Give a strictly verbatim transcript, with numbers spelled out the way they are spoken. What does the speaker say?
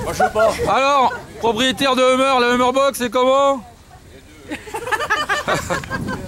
Moi, je sais pas. Alors, propriétaire de Hummer, la Hummer Box, c'est comment?